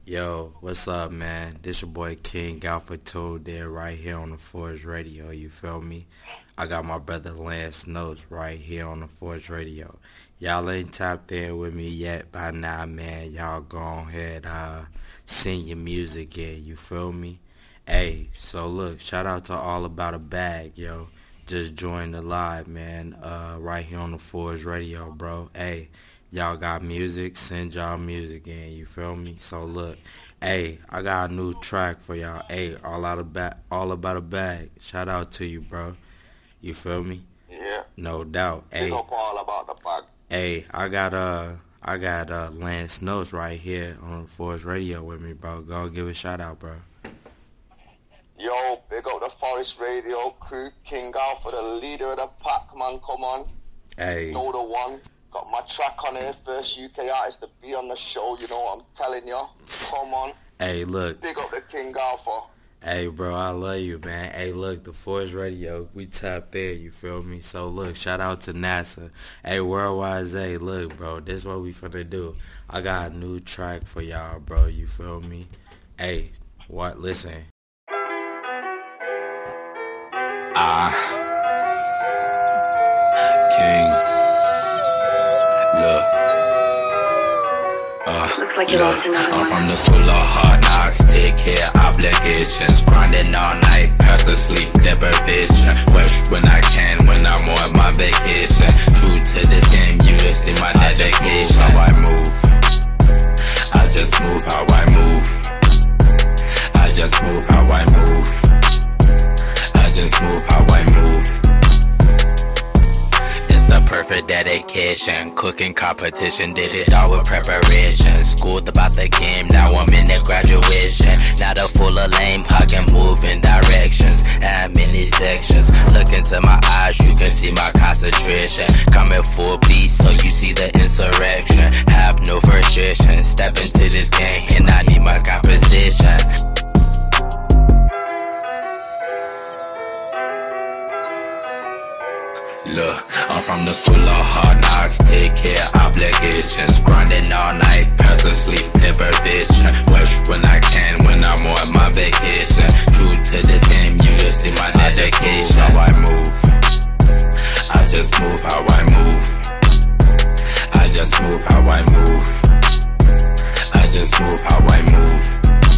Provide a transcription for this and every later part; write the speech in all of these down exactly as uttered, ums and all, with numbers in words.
Yo, what's up, man? This your boy King Alpha Two there right here on the Forge Radio, you feel me? I got my brother Lance Notes right here on the Forge Radio. Y'all ain't tapped in with me yet by now, man. Y'all go ahead, uh, sing your music in, you feel me? Hey, so look, shout out to All About a Bag, yo. Just joined the live, man, uh, right here on the Forge Radio, bro. Hey, y'all got music, send y'all music in, you feel me? So look, hey, I got a new track for y'all. Hey, all out of ba- all about a bag. Shout out to you, bro. You feel me? Yeah. No doubt. Hey, Big up all about the bag. hey, I got uh, I got uh, Lance Notes right here on Force Radio with me, bro. Go give a shout out, bro. Yo, big up the Forest Radio crew. King Alpha, the leader of the pack, man. Come on. Hey, Know the one. Got my track on here. First U K artist to be on the show. You know what I'm telling you. Come on. hey, look. Big up the King Alpha. Hey, bro, I love you, man. Hey, look, the Force Radio, we tapped there, you feel me? So, look, shout out to NASA. Hey, Worldwide Zay, look, bro, this what we finna do. I got a new track for y'all, bro, you feel me? Hey, what, listen. Ah, King, look. Uh, Looks like you look, lost another I'm one. from the school of hard knocks, take care obligations, grinding all night, past the sleep deprivation. Wish when I can, when I'm on my vacation. True to this game, you just see my dedication. How I move, I just move how I move. I just move how I move. I just move how I move. The perfect dedication, cooking competition, did it all with preparation. Schooled about the game, now I'm in the graduation. Not a full of lame, I can move in directions. Add many sections, look into my eyes, you can see my concentration. Coming full beast, so you see the insurrection. Have no frustration, step into this game, and I need my composition. Look, I'm from the school of hard knocks, take care obligations, grinding all night, past the sleep deprivation. Wish when I can, when I'm on my vacation. True to this game, you just see my dedication. How I move, I just move how I move. I just move how I move. I just move how I move.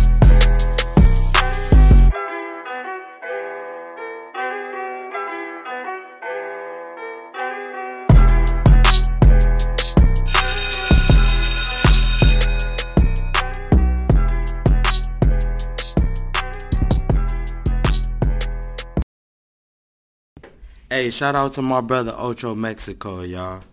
Hey, shout out to my brother Ocho Mexico, y'all.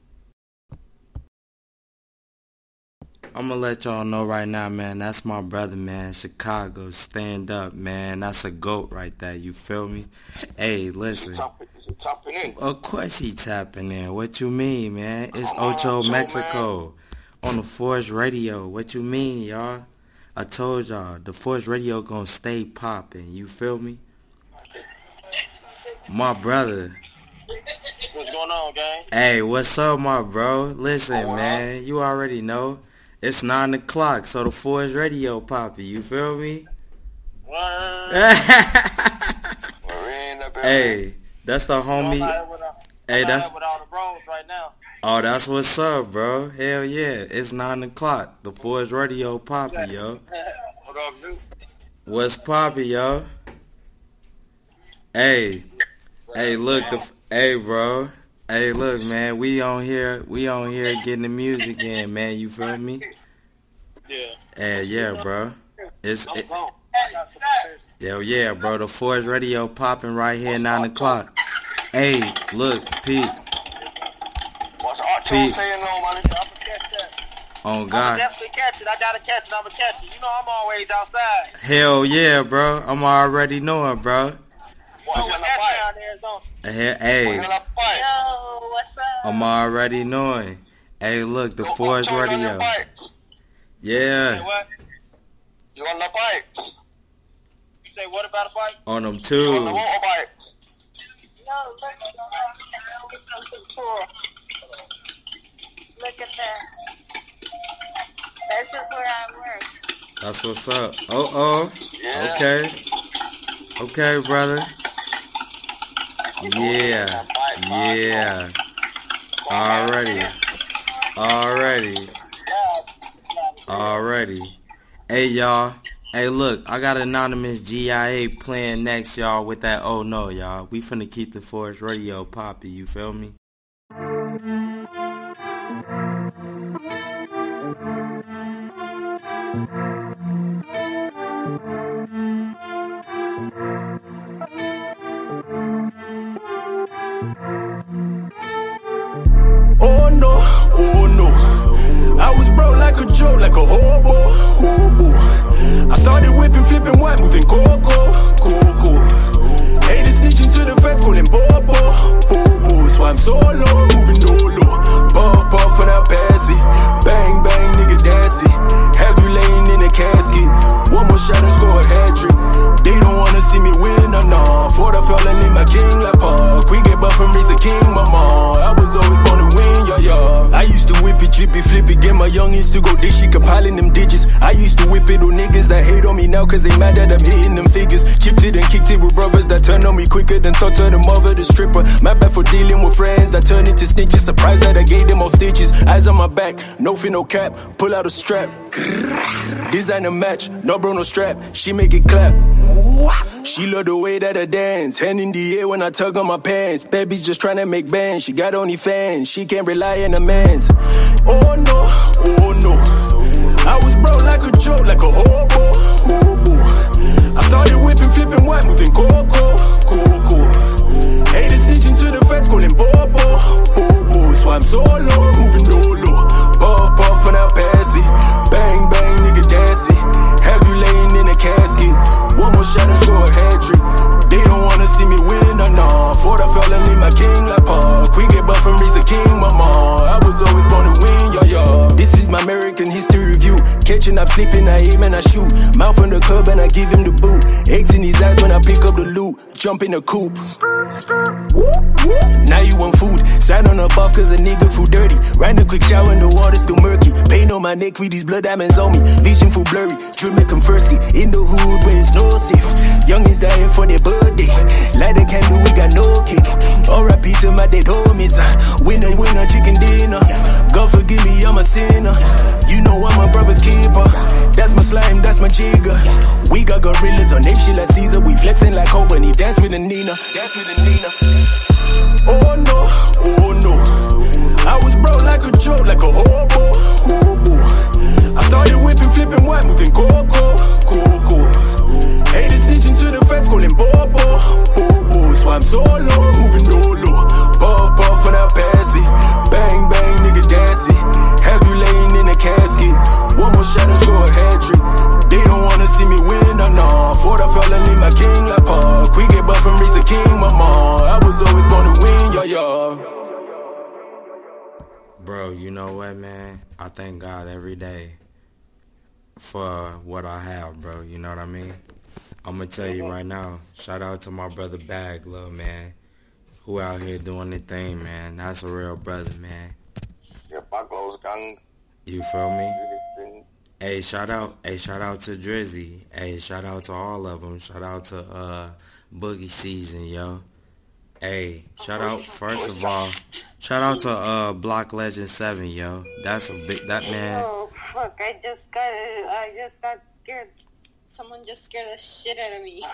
I'm gonna let y'all know right now, man, that's my brother, man. Chicago, stand up, man. That's a goat right there, you feel me? Hey, listen. Is he tapping in? Of course he tapping in. What you mean, man? It's Come on, Ocho Ocho, Mexico on the Forge Radio. What you mean, y'all? I told y'all, the Forge Radio gonna stay popping, you feel me? My brother. What's going on, gang? Hey, what's up, my bro? Listen, Oh, man, you already know. It's nine o'clock, so the Forge Radio poppy, you feel me? What? We're in the building. Hey, that's the homie. I'm out here with, uh, Hey, I'm out that's here with all the bros right now. oh, that's what's up, bro. Hell yeah, it's nine o'clock. The Forge Radio poppy, yo. What up, you? What's poppy, yo? Hey, hey, look, the hey, bro. Hey, look, man, we on here, we on here getting the music in, man. You feel me? Yeah. Hey, yeah, bro. It's I'm it, gone. I got some affairs. Yo, yeah, bro. The Forge Radio popping right here, nine o'clock. Hey, look, Pete. What's Ocho Pete. saying, no, man? I'm gonna catch that. Oh I'm God. definitely catch it. I gotta catch it. I'm gonna catch it. You know I'm always outside. Hell yeah, bro. I'm already knowing, bro. What's Oh, in the that's fight? down there, don't you? Hey, What's hey, in the fight? Yo, what's up? I'm already knowing. Hey, look, the Yo, Forge Ocho, you on the Radio. bikes? You say Yeah, what? You on the bikes? You say what about a bike? on them You on the tubes. motorbikes? No, look at that. We come to the pool. Look at that. This is where I work. That's what's up. Oh, oh. Yeah. Okay. Okay, brother. Yeah. Yeah. Already. Already. Already. Hey, y'all. Hey, look. I got Anonymous G I A playing next, y'all, with that Oh No, y'all. We finna keep the Forest Radio poppy, you feel me? Oh no, oh no. I was broke like a joke, like a hobo, hobo. I started whipping, flipping white, moving coco, coco. Haters snitching to the feds, calling bobo, bobo. So I'm solo, moving dolo. Puff, puff for that passy. Bang, bang, nigga dancey. Have you laying in a casket? One more shot and score a hat trick. They don't wanna see me win or no. For the felon in my king like park. We get buff and raise the king, mama. I was always born to win, yeah, yeah. I used to whip it, drip it, flip it. Get my youngins to go dish it, compiling them digits. I used to whip it on niggas that hate on me now cause they mad that I'm hitting them figures. Chipped it and kicked it with brothers that turn on me quicker than thought to the mother, the stripper. My bad for dealing with friends that turn into snitches. Surprised that I gave them all stitches. Eyes on my back, no fin, no cap. Pull out a strap. Design a match, no bro, no strap. She make it clap. She love the way that I dance. Hand in the air when I tug on my pants. Baby's just tryna make bands. She got only fans. She can't rely on a man's. Oh no, oh no. I was broke like a joke, like a hobo, hobo. I started whipping, flipping white, moving coco, coco. Haters snitching to the feds, calling bobo, bobo. So I'm solo, moving dolo. Puff, puff for that passy. Bang, bang, nigga dancey. Have you laying in a casket? One more shot and score a hat trick. They don't wanna see me win or no. For the felon in my king like park. We get buff and raise the king, mama. I was always born to win, yeah, yeah. This is my American history review. Catching up, sleeping, I aim and I shoot. Mouth on the curb and I give him the boot. Eggs in his eyes when I pick up the loot. Jump in the coop. Now you want food. Sign on a buff cause a nigga food dirty. Ran a quick shower and the water still murky. Pain on my neck with these blood diamonds on me. Vision full blurry. Dream make 'em firstly. In the hood where it's no safe. Youngins dying for their birthday. Light a candle, we got no cake. R I P to my dead homies. Winner, winner, chicken dinner. God forgive me, I'm a sinner. You know I'm a brother's keeper. That's my slime, that's my jigger. We got gorillas on name shit like Caesar. We flexing like Hope and he dance with the Nina. Dance with the Nina. Oh no, oh no. I was broke like a joke, like a hobo, hobo. I started whipping, flipping white, moving coco, coco. Haters snitching to the feds, calling bobo, bobo. So I'm solo, moving dolo. Puff, puff for that passy. Bang, bang, nigga dancey. Have you laying in a casket? One more shot and score a hat trick. They don't wanna see me win or no. For the felon in my king like park. We get buff and raise the king, mama. I was always born to win, yeah, yeah. Bro, you know what, man? I thank God every day for what I have, bro. You know what I mean? I'm going to tell you right now, shout out to my brother Bag, little man, who out here doing the thing, man. That's a real brother, man. Yeah, Baglo's gang. You feel me? Hey, shout out, hey, shout out to Drizzy. Hey, shout out to all of them. Shout out to uh, Boogie Season, yo. Hey, shout out, first of all, shout out to uh, Block Legend seven, yo. That's a big, that man. Oh, fuck, I just got, I just got scared. Someone just scared the shit out of me.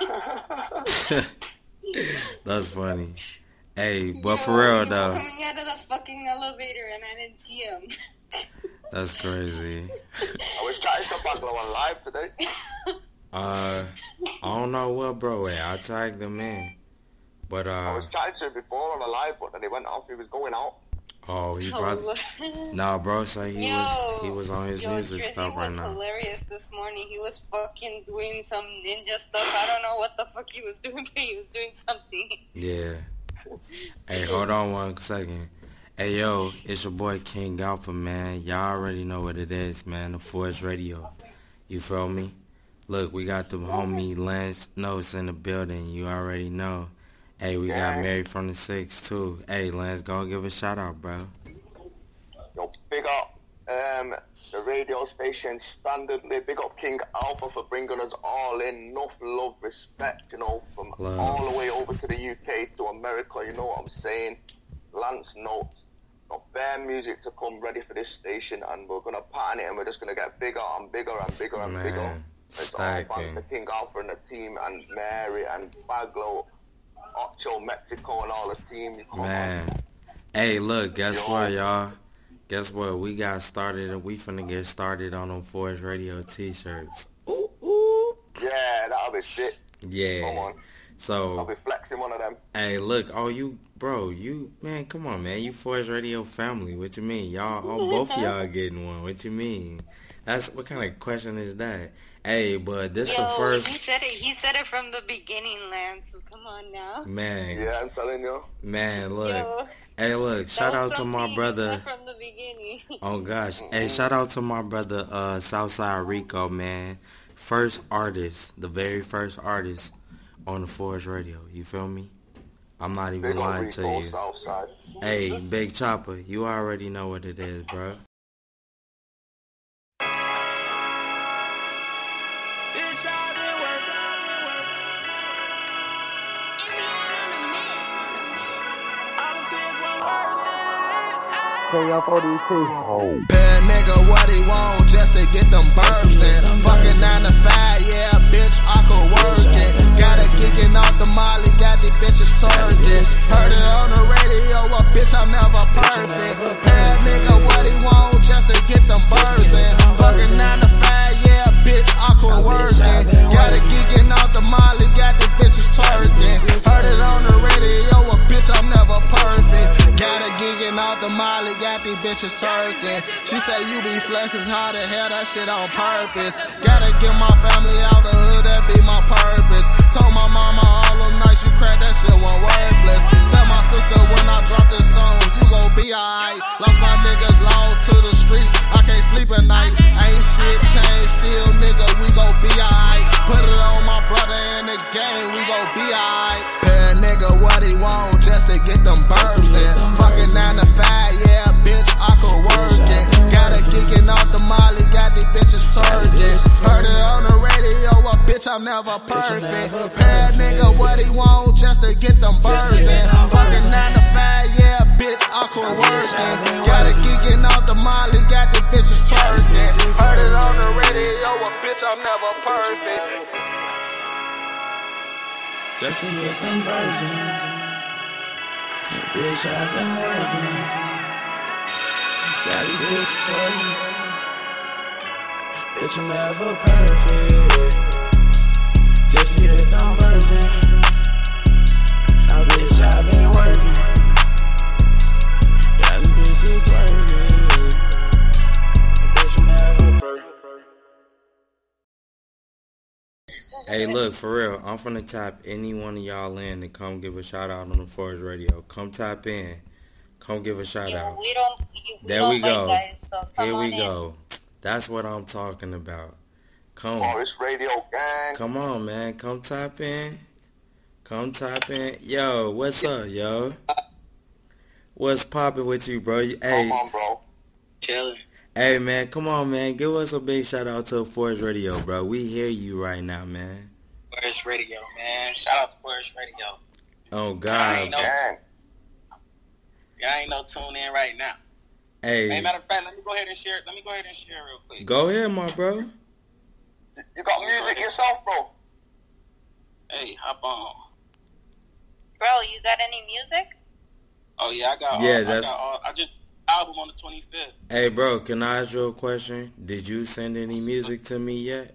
That's funny. Hey, but Yo, for real, he though. was coming out of the fucking elevator and I didn't see him. That's crazy. I was chatting to Baglo on live today. Uh, I don't know what bro at. I tagged him in. But, I uh, was chatting to him before on a live, but then he went off. He was going out. oh, he probably, nah, bro, so he Yo, was, he was on his yo, music Drizzy stuff right was now. hilarious this morning. He was fucking doing some ninja stuff. I don't know what the fuck he was doing, but he was doing something. Yeah. Hey, hold on one second. Hey, yo, it's your boy King Alpha, man. Y'all already know what it is, man. The Forest Radio. You feel me? Look, we got the homie Lance Notes in the building. You already know. Hey, we got Mary from the Six, too. Hey, Lance, go give a shout out, bro. Yo, big up. um, the radio station standardly. Big up King Alpha for bringing us all in. Enough love, respect, you know, from love. all the way over to the U K to America. You know what I'm saying? Lance Notes. Got bare music to come ready for this station, and we're gonna pattern it, and we're just gonna get bigger and bigger and bigger and Man, bigger. It's all thanks stacking. to King Alpha and the team, and Mary and Baglo, Ocho, Mexico, and all the team. Come Man. on. Hey, look, guess Yo. what, y'all? Guess what? We got started, and we finna get started on them Forge Radio t-shirts. Ooh, ooh. Yeah, that'll be sick. Yeah. Come on. I'll So, be flexing one of them. hey, look, oh, you, bro, you, man, come on, man. You Forge Radio family. What you mean? Y'all, all, both of y'all getting one. What you mean? That's, what kind of question is that? Hey, but this Yo, the first, he said it. He said it from the beginning, Lance. So come on now. man, Yeah, I'm telling you. man, look. Yo, Hey, look, shout that out was to my something he brother. said from the beginning. Oh gosh. Hey, shout out to my brother uh Southside Rico, man. First artist, the very first artist on the Forge Radio. You feel me? I'm not even Big up lying to Rico, you. Southside. Hey, Big Chopper, you already know what it is, bro. Bad nigga, what he want just to get them burps in. Fucking nine to five, yeah, bitch, I could work it. Got a geeking off the molly, got these bitches twerking. Heard it on the radio, a bitch, I'm never perfect. Bad nigga, what he want just to get them burps in. Fucking nine to five, yeah, bitch, I could work it. Got a geeking off the molly, got these bitches twerking. Heard it on the radio, a bitch, I'm never perfect. Got a geeking off the molly, got these bitches twerking. She say you be flexing, how the hell that shit on purpose? Gotta get my family out the hood, that be my purpose. Told my mama all them nights you crack, that shit went worthless. Tell my sister when I drop this song, you gon' be alright. Lost my niggas lost to the streets, I can't sleep at night. Ain't shit changed, still nigga, we gon' be alright. Put it on my brother in the game, we gon' be alright. Bad nigga, what he want just to get them burps in. Fucking nine to five, yeah, bitch, I could work it. Got a geeking off the molly, got these bitches twerking. Heard it on the radio, a bitch, I'm never perfect. Bad nigga, what he want just to get them burps in. Fucking nine to five, yeah, bitch, I could work it. Got a geeking off the molly, got these bitches twerking. Heard it on the radio, a bitch, I'm never perfect. Just to get them birds in. Bitch, I've been working. Got these bitches twerking. Bitch, I'm never perfect. Just to get them birds in. Bitch, I've been working. Got these bitches twerking. Bitch, I'm never perfect. Hey, look, for real, I'm finna tap any one of y'all in and come give a shout out on the Forge Radio. Come tap in. Come give a shout Yo, out. we don't. You, we There don't we bite go. Guys, so come Here on we in. go. That's what I'm talking about. Come. Forest Radio Gang. Come on, man. Come tap in. Come tap in. Yo, what's up, yo? What's poppin' with you, bro? Hey, Come on, bro. Chilling. hey, man. Come on, man. Give us a big shout out to Forge Radio, bro. We hear you right now, man. Forest Radio, man. Shout out to Forest Radio. Oh I God. ain't no, Gang. y'all ain't no tune in right now. Hey, Hey, matter of fact, let me go ahead and share. Let me go ahead and share real quick. go ahead, my bro. You got music yourself, bro? Hey, hop on. Bro, you got any music? Oh yeah, I got. Yeah, all, that's- I, got all, I just album on the twenty-fifth. Hey, bro. Can I ask you a question? Did you send any music to me yet?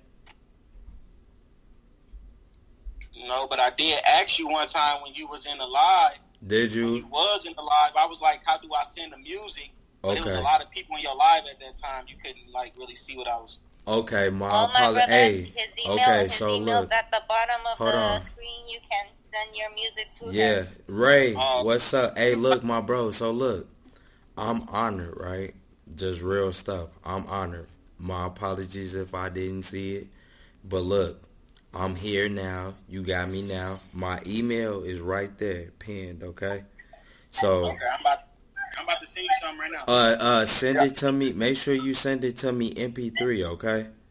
No, but I did ask you one time when you was in the live. Did When you you? was in the live, I was like, "How do I send the music?" But there was Okay. a lot of people in your live at that time. You couldn't like really see what I was. Okay, my Well, my apology. brother, Hey, his email, okay, his so email's look. at the bottom of Hold the on. screen. You can send your music to Yeah, him. Ray, Um, what's up? Hey, look, my bro. So look, I'm honored, right? Just real stuff. I'm honored. My apologies if I didn't see it, but look, I'm here now. You got me now. My email is right there, pinned. Okay. So Okay, I'm about. I'm about to send send you something right now. Uh, uh, send it to me. Make sure you send it to me M P three, okay?